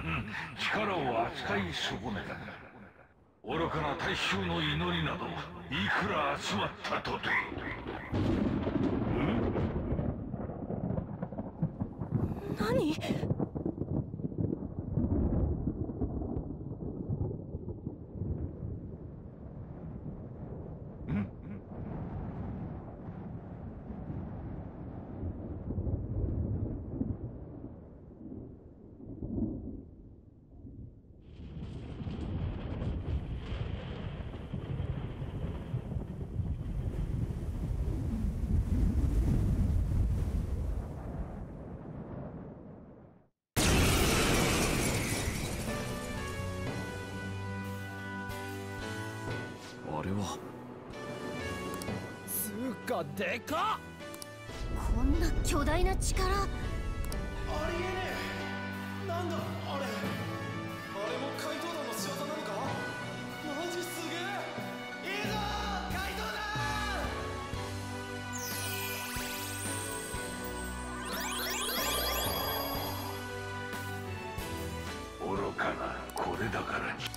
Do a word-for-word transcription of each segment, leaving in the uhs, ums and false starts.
力を扱い損ねた。愚かな大衆の祈りなどいくら集まったとて。 何？ あれはつうかでかっ。 こんな巨大な力。 ありえねえ。なんだあれ。あれも怪盗団の仕業なのか。マジすげえ。いいぞ怪盗団。 愚かなこれだからに。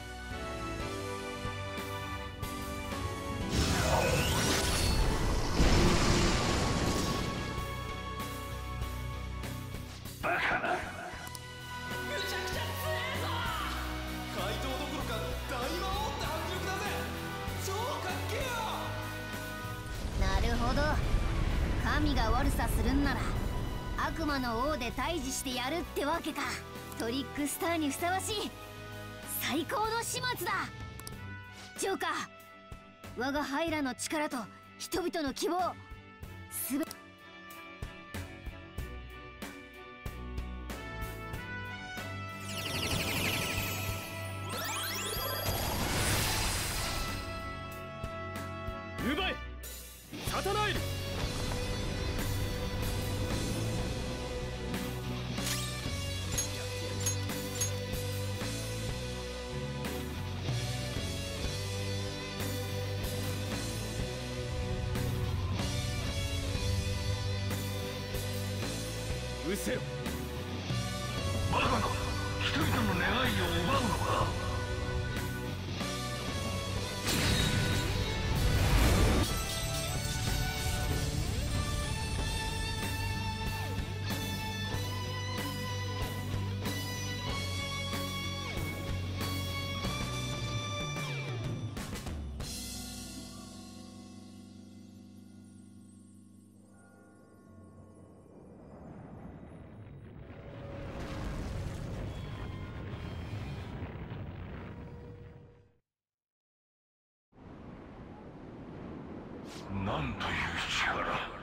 バカな。 めちゃくちゃ強えぞ。怪盗どころか大魔王って迫力だぜ。超かっけえよ。 なるほど、神が悪さするんなら悪魔の王で退治してやるってわけか。トリックスターにふさわしい最高の始末だ。ジョーカー、我がハイラの力と人々の希望すべ奪えサタナイル。失せよ。 バカな。人々の願いを奪うのか。なんという力。